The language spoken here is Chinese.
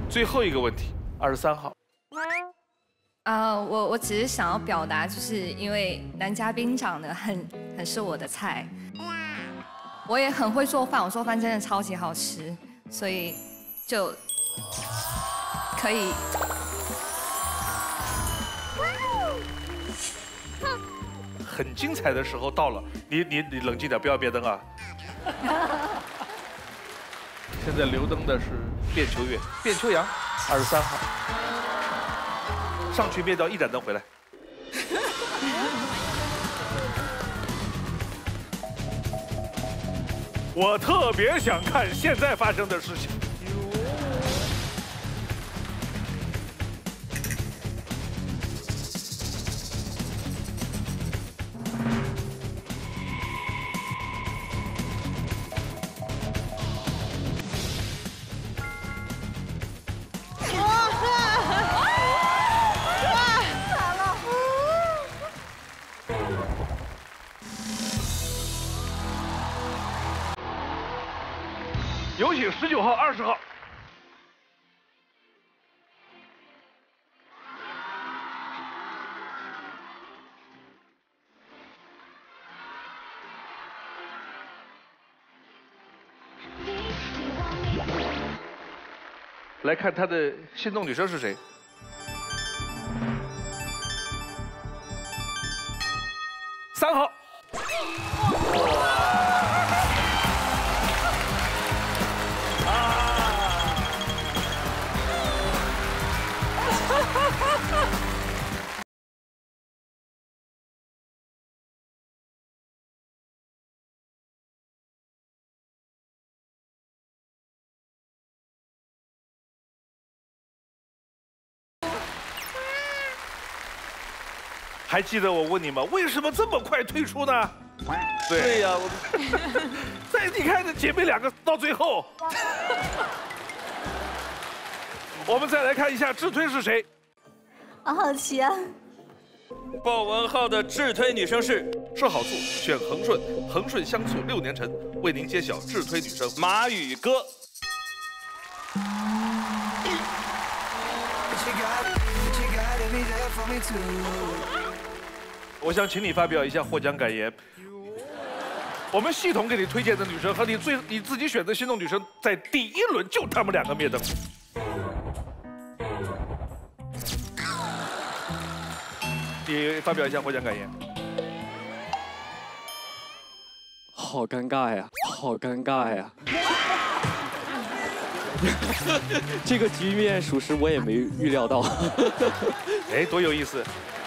最后一个问题，23号。 我只是想要表达，就是因为男嘉宾长得很是我的菜，我也很会做饭，我做饭真的超级好吃，所以就可以。 很精彩的时候到了，你冷静点，不要别灯啊。现在留灯的是卞秋月、卞秋阳，23号。上去灭掉一盏灯回来。我特别想看现在发生的事情。有请19号、20号。来看他的心动女生是谁？3号。还记得我问你吗？为什么这么快退出呢？对呀，再你看这姐妹两个到最后，我们再来看一下智推是谁？ 好好奇啊！ 豹纹号的智推女生是说好醋，选恒顺，恒顺香醋6年陈，为您揭晓智推女生马宇哥。 我想请你发表一下获奖感言。我们系统给你推荐的女生和你自己选择心动女生，在第1轮就她们2个灭灯。你发表一下获奖感言。 好尴尬呀，好尴尬呀！这个局面，属实我也没预料到。 哎，多有意思！